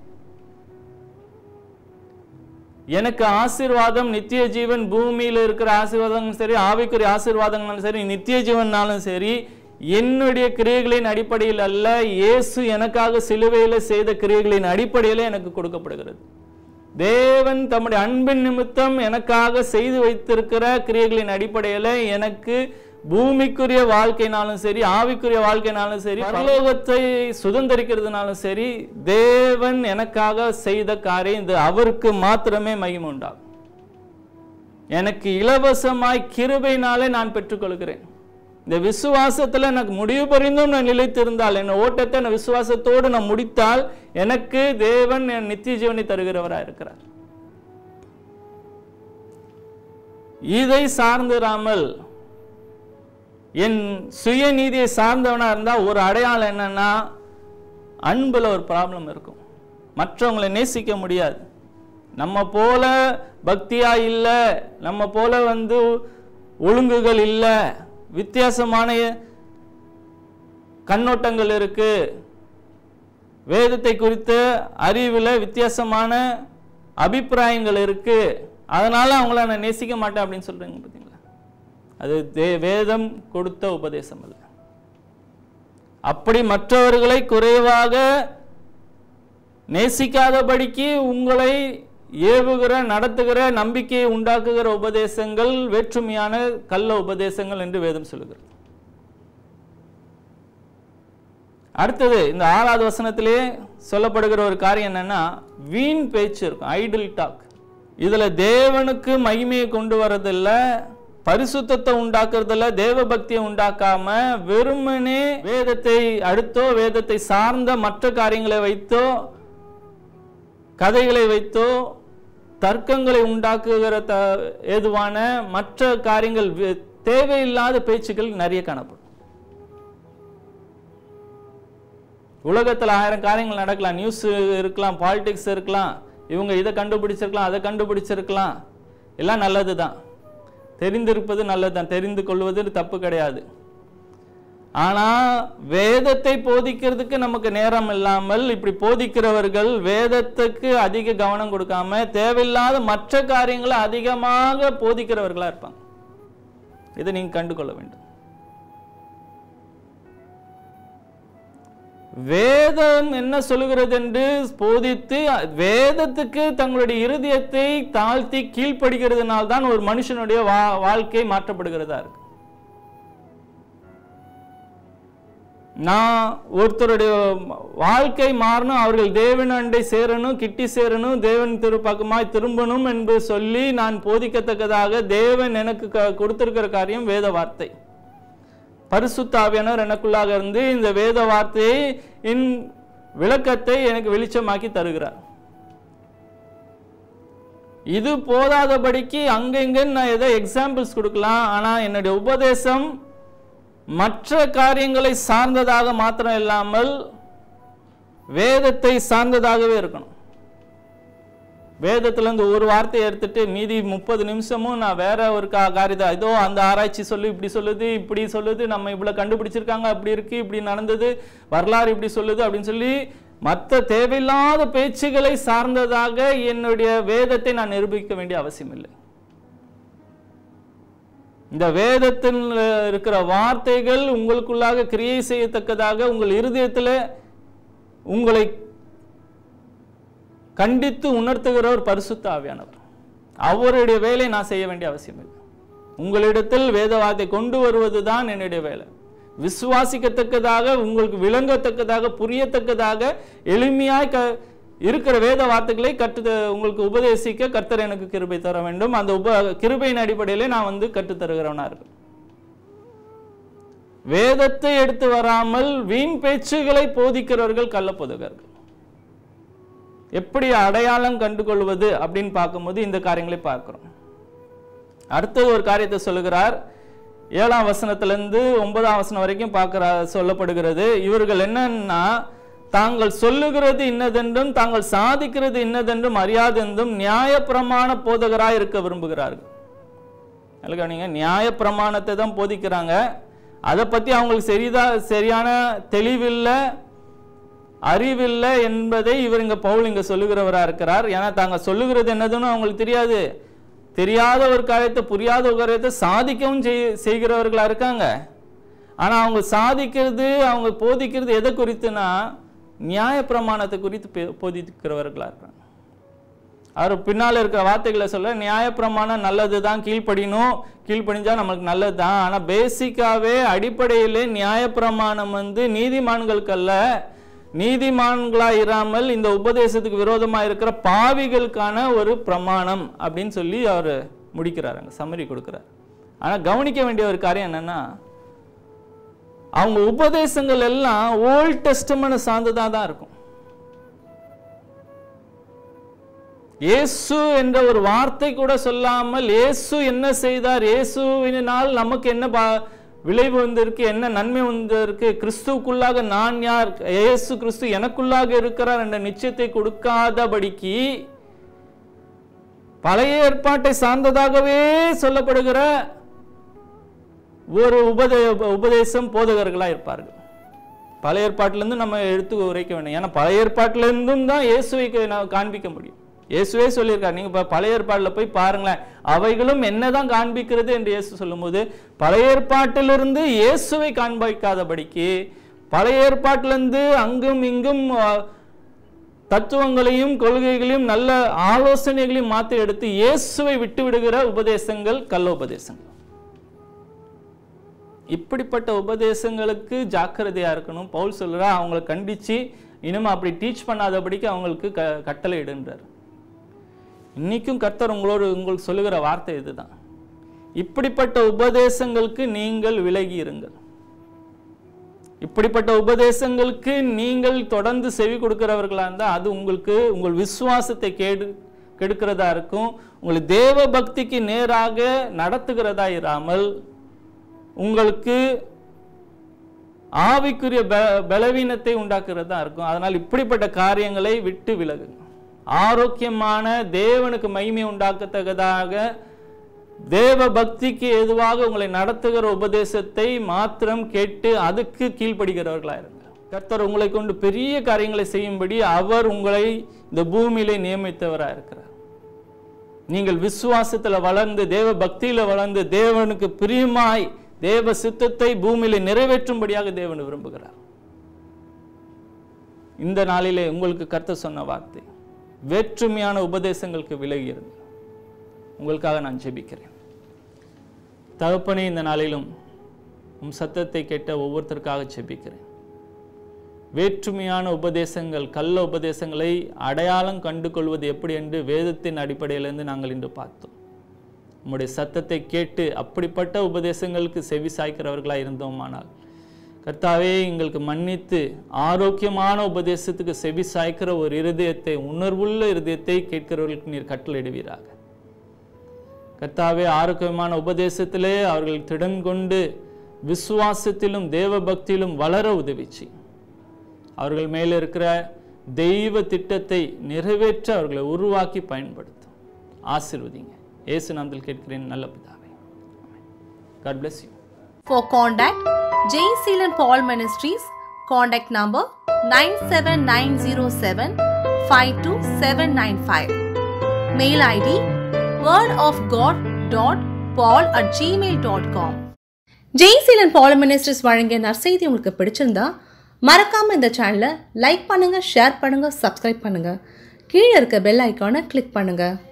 எனக்கு ஆசீர்வாதம் நித்திய ஜீவன், பூமியில் இருக்கிற ஆசீர்வாதங்களும் சரி, ஆவிக்குரிய ஆசீர்வாதங்களும் சரி, நித்திய ஜீவனாலும் சரி, என்னுடைய கிரியைகளின் அடிப்படையில் அல்ல, இயேசு எனக்காக சிலுவையில் செய்த கிரியைகளின் அடிப்படையில் எனக்கு கொடுக்கப்படுகிறது. தேவன் தம்முடைய அன்பின் நிமித்தம் எனக்காக செய்து வைத்திருக்கிற கிரியைகளின் அடிப்படையில் எனக்கு பூமிக்குரிய வாழ்க்கைனாலும் சரி, ஆவிக்குரிய வாழ்க்கைனாலும் சரி, பரலோகத்தை சுதந்திரிக்கிறதுனாலும் சரி, தேவன் எனக்காக செய்த காரியம் இது அவருக்கு மாத்திரமே மகிமை உண்டாகும். எனக்கு இலவசமாய் கிருபையினாலே நான் பெற்றுக்கொள்கிறேன். இந்த விசுவாசத்துல எனக்கு முடிவு பரிந்தும் நான் நிலைத்திருந்தால், என் ஓட்டத்தை நான் விசுவாசத்தோடு நான் முடித்தால், எனக்கு தேவன் என் நித்திய ஜீவனை தருகிறவராக இருக்கிறார். இதை சார்ந்திராமல் என் சுயநீதியை சார்ந்தவனா இருந்தா ஒரு அடையாளம் என்னன்னா, அன்புல ஒரு ப்ராப்ளம் இருக்கும், மற்றவங்களை நேசிக்க முடியாது. நம்ம போல பக்தியா இல்லை, நம்ம போல ஒழுங்குகள் இல்லை, வித்தியாசமான கண்ணோட்டங்கள் இருக்கு, வேதத்தை குறித்த அறிவில் வித்தியாசமான அபிப்பிராயங்கள் இருக்கு, அதனால அவங்கள நான் நேசிக்க மாட்டேன் அப்படின்னு சொல்றீங்க பார்த்தீங்களா? அது வேதம் கொடுத்த உபதேசம் அல்ல. அப்படி மற்றவர்களை குறைவாக நேசிக்காதபடிக்கு உங்களை ஏவுகிற, நடத்துகிற, நம்பிக்கையை உண்டாக்குகிற உபதேசங்கள் வேற்றுமையான கள்ள உபதேசங்கள் என்று வேதம் சொல்லுகிறது. அடுத்தது இந்த 6வது வசனத்திலே சொல்லப்படுகிற ஒரு காரியம் என்னன்னா, வீண் பேச்சு இருக்கும், ஐடில் டாக். இதுல தேவனுக்கு மகிமையை கொண்டு வரதில்லை, பரிசுத்தத்தை உண்டாக்குறதில்ல, தேவ பக்தியை உண்டாக்காம வெறுமனே வேதத்தை அடுத்தோ வேதத்தை சார்ந்த மற்ற காரியங்களை வைத்தோ கதைகளை வைத்தோ தர்க்கங்களை உண்டாக்குகிற ஏதுவான மற்ற காரியங்கள், தேவையில்லாத பேச்சுக்கள் நிறைய காணப்படும். உலகத்தில் 1000 காரியங்கள் நடக்கலாம், நியூஸ் இருக்கலாம், பாலிடிக்ஸ் இருக்கலாம், இவங்க இதை கண்டுபிடிச்சிருக்கலாம், அதை கண்டுபிடிச்சிருக்கலாம், எல்லாம் நல்லது தான், தெரிந்திருப்பது நல்லது தான், தெரிந்து கொள்வது தப்பு கிடையாது. ஆனா வேதத்தை போதிக்கிறதுக்கு நமக்கு நேரம் இல்லாமல் இப்படி போதிக்கிறவர்கள் வேதத்துக்கு அதிக கவனம் கொடுக்காம தேவையில்லாத மற்ற காரியங்களை அதிகமாக போதிக்கிறவர்களா இருப்பாங்க. இதை நீங்க கண்டுகொள்ள வேண்டும். வேதம் என்ன சொல்லுகிறது என்று போதித்து வேதத்துக்கு தங்களுடைய இருதயத்தை தாழ்த்தி கீழ்ப்படுகிறதுனால தான் ஒரு மனுஷனுடைய வாழ்க்கை மாற்றப்படுகிறதா இருக்கு. நான் ஒருத்தருடைய வாழ்க்கை மாறணும், அவர்கள் தேவன் அண்டை சேரணும், கிட்டி சேரணும், தேவன் திருப்பக்கமாய் திரும்பணும் என்று சொல்லி நான் போதிக்கத்தக்கதாக தேவன் எனக்கு கொடுத்திருக்கிற காரியம் வேத வார்த்தை. பரிசுத்த ஆவியானவர் எனக்குள்ளாக இருந்து இந்த வேத வார்த்தையை விளக்கத்தை எனக்கு வெளிச்சமாக்கி தருகிறார். இது போதாதபடிக்கு அங்கங்க நான் ஏதோ எக்ஸாம்பிள்ஸ் கொடுக்கலாம், ஆனா என்னுடைய உபதேசம் மற்ற காரியங்களை சார்ந்ததாக மாத்திரம் இல்லாமல் வேதத்தை சார்ந்ததாகவே இருக்கணும். வேதத்திலிருந்து ஒரு வார்த்தையை எடுத்துட்டு மீதி 30 நிமிஷமும் நான் வேற ஒரு காரியத்தை, இதோ அந்த ஆராய்ச்சி சொல்லு, இப்படி சொல்லுது, இப்படி சொல்லுது, நம்ம இவ்வளவு கண்டுபிடிச்சிருக்காங்க, அப்படி இருக்கு, இப்படி நடந்தது, வரலாறு இப்படி சொல்லுது அப்படின்னு சொல்லி மற்ற தேவையில்லாத பேச்சுகளை சார்ந்ததாக என்னுடைய வேதத்தை நான் நிரூபிக்க வேண்டிய அவசியம் இல்லை. இந்த வேதத்தில் இருக்கிற வார்த்தைகள் உங்களுக்குள்ளாக கிரியை செய்யத்தக்கதாக உங்கள் இருதயத்தில் உங்களை கண்டித்து உணர்த்துகிற ஒரு பரிசுத்த ஆவியானவர். அவருடைய வேலை நான் செய்ய வேண்டிய அவசியம் இல்லை. உங்களிடத்தில் வேத வார்த்தை கொண்டு வருவதுதான் என்னுடைய வேலை. விசுவாசிக்கத்தக்கதாக, உங்களுக்கு விளங்கத்தக்கதாக, புரியத்தக்கதாக எளிமையாய் இருக்கிற வேத வார்த்தைகளை உங்களுக்கு உபதேசிக்க கர்த்தர் எனக்கு கிருபை தர வேண்டும். அந்த கிருபையின் அடிப்படையிலே நான் கற்றுத்தருகிறவனா இருக்கேன். வேதத்தை எடுத்து வராமல் வீண் பேச்சுகளை போதிக்கிறவர்கள் கள்ளப்போதகர்கள். எப்படி அடையாளம் கண்டுகொள்வது அப்படின்னு பார்க்கும்போது இந்த காரியங்களை பார்க்கிறோம். அடுத்தது ஒரு காரியத்தை சொல்லுகிறார். 7ஆம் வசனத்திலிருந்து 9ஆம் வசனம் வரைக்கும் சொல்லப்படுகிறது. இவர்கள் என்னன்னா, தாங்கள் சொல்லுகிறது இன்னதென்றும் தாங்கள் சாதிக்கிறது இன்னதென்றும் அறியாதென்றும் நியாய பிரமாண போதகராய் இருக்க விரும்புகிறார்கள். நீங்க நியாய பிரமாணத்தை தான் போதிக்கிறாங்க. அதை பத்தி அவங்களுக்கு சரியான தெளிவில்லை, அறிவில்லை என்பதை பவுல் இங்க சொல்லுகிறவரா இருக்கிறார். ஏன்னா தாங்க சொல்லுகிறது என்னதுன்னு அவங்களுக்கு தெரியாது. தெரியாத ஒரு காரியத்தை, புரியாத ஒரு காரியத்தை சாதிக்கவும் செய்கிறவர்களா இருக்காங்க. ஆனா அவங்க சாதிக்கிறது, அவங்க போதிக்கிறது எதை குறித்துனா நியாய பிரமாணத்தை குறித்து போதிக்கிறவர்களா இருக்காங்க. அவர் பின்னால் இருக்கிற வார்த்தைகளை சொல்ல, நியாய பிரமாணம் நல்லதுதான், கீழ்ப்படினும், கீழ்ப்படிஞ்சா நம்மளுக்கு நல்லதுதான். ஆனா பேசிக்காவே அடிப்படையிலே நியாய பிரமாணம் நீதிமான்களுக்கு அல்ல, நீதிமான்களா இராமல் இந்த உபதேசத்துக்கு விரோதமா இருக்கிற பாவிகளுக்கான ஒரு பிரமாணம் அப்படின்னு சொல்லி அவர் முடிக்கிறார், சம்மரி கொடுக்கிறார். ஆனா கவனிக்க வேண்டிய ஒரு காரியம் என்னன்னா, அவங்க உபதேசங்கள் எல்லாம் ஓல்ட் டெஸ்டமென்ட் சார்ந்ததா தான் இருக்கும். இயேசு என்ற ஒரு வார்த்தை கூட சொல்லாமல், இயேசு என்ன செய்தார், இயேசுவினால் நமக்கு என்ன விளைவு வந்திருக்கு, என்ன நன்மை வந்திருக்கு, கிறிஸ்துவுக்குள்ளாக நான் யார், இயேசு கிறிஸ்து எனக்குள்ளாக இருக்கிறார் என்ற நிச்சயத்தை கொடுக்காதபடிக்கு பழைய ஏற்பாட்டை சார்ந்ததாகவே சொல்லப்படுகிற ஒரு உபதேசம் போதகர்களா இருப்பார்கள். பழைய ஏற்பாட்டிலிருந்து நம்ம எடுத்து உரைக்க வேண்டும். ஏன்னா பழைய ஏற்பாட்டிலிருந்தும் தான் இயேசுவை காண்பிக்க முடியும். இயேசுவே சொல்லியிருக்காரு, நீங்க பழைய ஏற்பாட்டில் போய் பாருங்களேன், அவைகளும் என்னதான் காண்பிக்கிறது என்று இயேசு சொல்லும்போது, பழைய ஏற்பாட்டிலிருந்து இயேசுவை காண்பிக்காதபடிக்கு பழைய ஏற்பாட்டிலிருந்து அங்கும் இங்கும் தத்துவங்களையும் கொள்கைகளையும் நல்ல ஆலோசனைகளையும் மாற்றி எடுத்து இயேசுவை விட்டு விடுகிற உபதேசங்கள் கள்ள உபதேசங்கள். இப்படிப்பட்ட உபதேசங்களுக்கு ஜாக்கிரதையா இருக்கணும். பவுல் சொல்றா, அவங்களை கண்டிச்சு இனிமே அப்படி டீச் பண்ணாதபடிக்கு அவங்களுக்கு கட்டளை இடுன்றார். இன்னைக்கும் கர்த்தர் உங்களுக்கு சொல்லுகிற வார்த்தை இதுதான். இப்படிப்பட்ட உபதேசங்களுக்கு நீங்கள் விலகி இருங்கள். இப்படிப்பட்ட உபதேசங்களுக்கு நீங்கள் தொடர்ந்து செவி கொடுக்கிறவர்களா இருந்தால் அது உங்கள் விசுவாசத்தை கெடுக்கிறதா இருக்கும். உங்களை தேவ பக்திக்கு நேராக நடத்துகிறதா இராமல் உங்களுக்கு ஆவிக்குரிய பலவீனத்தை உண்டாக்குறதா இருக்கும். அதனால் இப்படிப்பட்ட காரியங்களை விட்டு விலகுங்க. ஆரோக்கியமான தேவனுக்கு மகிமை உண்டாக்கத்தக்கதாக தேவ பக்திக்கு எதுவாக உங்களை நடத்துகிற உபதேசத்தை மாத்திரம் கேட்டு அதுக்கு கீழ்ப்படுகிறவர்களா இருங்க. கர்த்தர் உங்களை கொண்டு பெரிய காரியங்களை செய்யும்படி அவர் உங்களை இந்த பூமியிலே நியமித்தவராக இருக்கிறார். நீங்கள் விசுவாசத்துல வளர்ந்து தேவ பக்தியில வளர்ந்து தேவனுக்கு பிரியமாய் தேவ சித்தத்தை பூமியில நிறைவேற்றும்படியாக தேவன் விரும்புகிறார். இந்த நாளிலே உங்களுக்கு கர்த்தர் சொன்ன வார்த்தை, வேற்றுமையான உபதேசங்களுக்கு விலகிறது. உங்களுக்காக நான் ஜெபிக்கிறேன். தகப்பனே, இந்த நாளிலும் உம் சத்தத்தை கேட்ட ஒவ்வொருத்தருக்காக ஜெபிக்கிறேன். வேற்றுமையான உபதேசங்கள், கள்ள உபதேசங்களை அடையாளம் கண்டு கொள்வது எப்படி என்று வேதத்தின் அடிப்படையிலிருந்து நாங்கள் இன்று பார்த்தோம். உம்முடைய சத்தத்தை கேட்டு அப்படிப்பட்ட உபதேசங்களுக்கு செவி சாய்க்கிறவர்களாக இருந்தோமானால் கர்த்தாவே, எங்களுக்கு மன்னித்து ஆரோக்கியமான உபதேசத்துக்கு செவி சாய்க்கிற ஒரு இருதயத்தை, உணர்வுள்ள இருதயத்தை கேட்கிறவர்களுக்கு நீர் கட்டளையிடுவீராக. கர்த்தாவே, ஆரோக்கியமான உபதேசத்திலே அவர்கள் திடன் கொண்டு விசுவாசத்திலும் தேவ பக்தியிலும் வளர உதவிச்சு அவர்கள் மேலே இருக்கிற தெய்வ திட்டத்தை நிறைவேற்ற அவர்களை உருவாக்கி பயன்படுத்தும். ஆசீர்வதிங்க. இயேசு நாமத்தில் கேட்கிறேன் நல்ல பிதாவே. God bless you. For contact Jayaseelan Paul Ministries, contact number 97907522795. Mail ID wordofgod.paul@gmail.com. Jayaseelan Paul Ministries வழங்கிய நற்செய்தி உங்களுக்கு பிடிச்சிருந்தா மறக்காம இந்த சேனலை லைக் பண்ணுங்க, ஷேர் பண்ணுங்க, சப்ஸ்கிரைப் பண்ணுங்க. கீழே இருக்க பெல் ஐகானை கிளிக் பண்ணுங்க.